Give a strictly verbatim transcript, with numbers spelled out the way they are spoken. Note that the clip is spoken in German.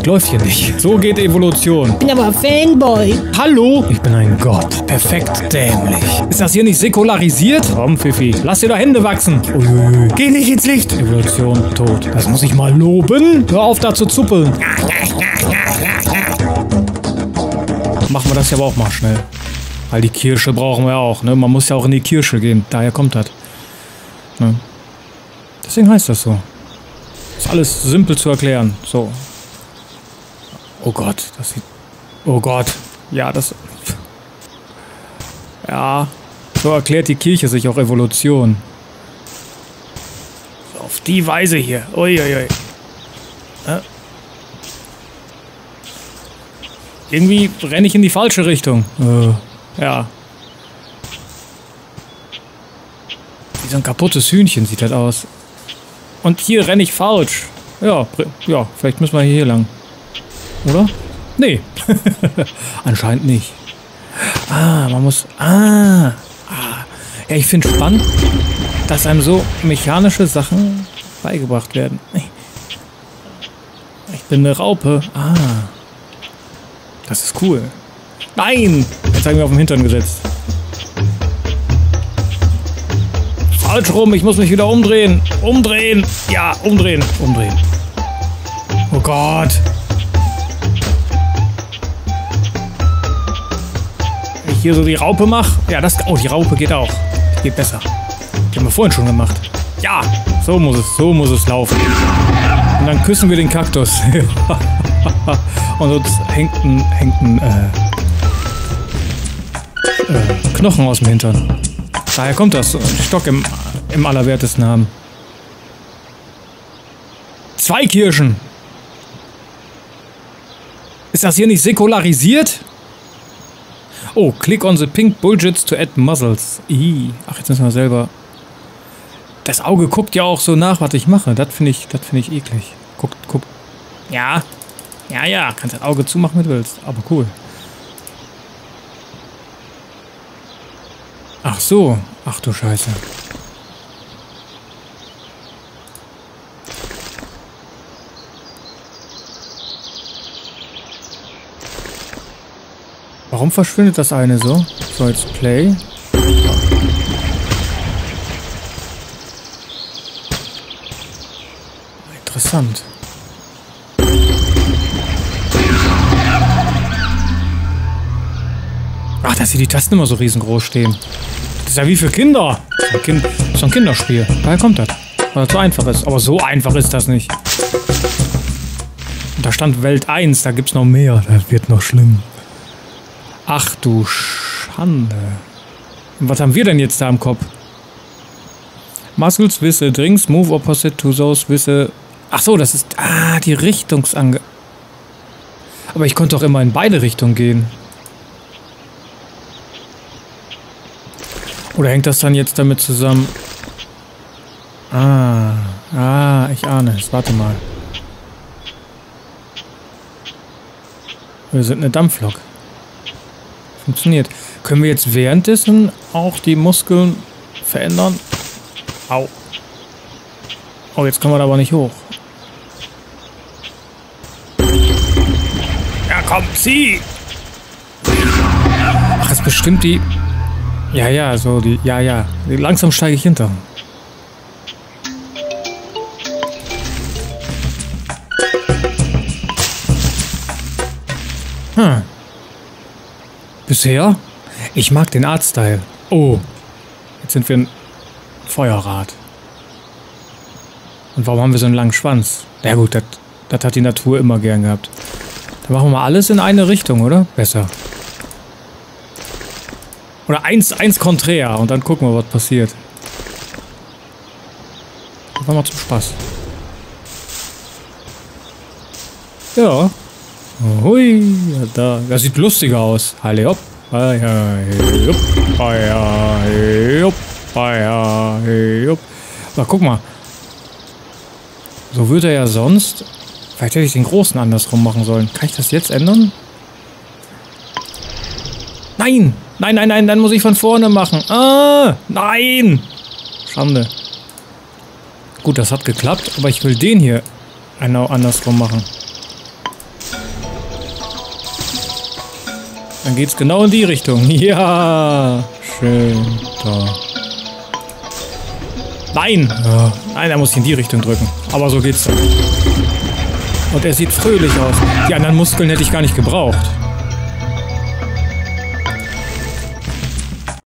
läuft hier nicht. So geht Evolution. Ich bin aber Fanboy. Hallo? Ich bin ein Gott. Perfekt dämlich. Ist das hier nicht säkularisiert? Komm, Fifi, lass dir doch Hände wachsen. Uiuiui. Geh nicht ins Licht. Evolution tot. Das muss ich mal loben. Hör auf, da zu zuppeln. Machen wir das ja aber auch mal schnell. Weil die Kirche brauchen wir auch, ne? Man muss ja auch in die Kirche gehen. Daher kommt das. Ne? Deswegen heißt das so. Ist alles simpel zu erklären. So. Oh Gott, das sieht... Oh Gott. Ja, das... Ja. So erklärt die Kirche sich auch Evolution. Auf die Weise hier. Uiuiui. Ja. Irgendwie renne ich in die falsche Richtung. Äh, ja. Wie so ein kaputtes Hühnchen sieht das aus. Und hier renne ich falsch. Ja, ja, vielleicht müssen wir hier lang. Oder? Nee. Anscheinend nicht. Ah, man muss... Ah. ah. Ja, ich finde spannend, dass einem so mechanische Sachen beigebracht werden. Ich bin eine Raupe. Ah. Das ist cool. Nein! Jetzt habe ich mir auf den Hintern gesetzt. Falsch rum, ich muss mich wieder umdrehen. Umdrehen. Ja, umdrehen. Umdrehen. Oh Gott. Wenn ich hier so die Raupe mache. Ja, das... Oh, die Raupe geht auch. Geht besser. Die haben wir vorhin schon gemacht. Ja, so muss es. So muss es laufen. Und dann küssen wir den Kaktus. Und sonst hängt ein, hängt ein äh, äh, Knochen aus dem Hintern. Daher kommt das. Ein Stock im, im Allerwertesten haben. Zwei Kirschen. Ist das hier nicht säkularisiert? Oh, click on the pink bullshits to add muscles. Ih. Ach, jetzt müssen wir selber... Das Auge guckt ja auch so nach, was ich mache. Das finde ich, das finde ich eklig. Guckt, guckt. Ja. Ja, ja. Kannst das Auge zumachen, wenn du willst. Aber cool. Ach so. Ach du Scheiße. Warum verschwindet das eine so? So, jetzt Play. Interessant. Ach, dass hier die Tasten immer so riesengroß stehen. Das ist ja wie für Kinder. Das ist ein, kind, das ist ein Kinderspiel. Daher kommt das. Weil das so einfach ist. Aber so einfach ist das nicht. Und da stand Welt eins. Da gibt's noch mehr. Das wird noch schlimm. Ach du Schande. Und was haben wir denn jetzt da im Kopf? Muscles with a drinks move opposite to those with a... Ach so, das ist... Ah, die Richtungsange... Aber ich konnte doch immer in beide Richtungen gehen. Oder hängt das dann jetzt damit zusammen? Ah, ah, ich ahne es. Warte mal. Wir sind eine Dampflok. Funktioniert. Können wir jetzt währenddessen auch die Muskeln verändern? Au. Oh, jetzt kommen wir da aber nicht hoch. Ja, komm, zieh! Ach, ist bestimmt die... Ja, ja, so die... Ja, ja. Langsam steige ich hinter. Hm. Bisher? Ich mag den Artstyle. Oh. Jetzt sind wir ein Feuerrad. Und warum haben wir so einen langen Schwanz? Na gut, das hat die Natur immer gern gehabt. Dann machen wir mal alles in eine Richtung, oder? Besser. Oder eins, eins konträr und dann gucken wir, was passiert. Das war mal zum Spaß. Ja. Hui, ja, da. Das sieht lustiger aus. Halle hopp. Aber guck mal. So würde er ja sonst... Vielleicht hätte ich den Großen andersrum machen sollen. Kann ich das jetzt ändern? Nein! Nein, nein, nein, dann muss ich von vorne machen. Ah! Nein! Schande. Gut, das hat geklappt, aber ich will den hier genau andersrum machen. Dann geht's genau in die Richtung. Ja, schön. Da. Nein! Oh, nein, er muss in die Richtung drücken. Aber so geht's dann. Und er sieht fröhlich aus. Die anderen Muskeln hätte ich gar nicht gebraucht.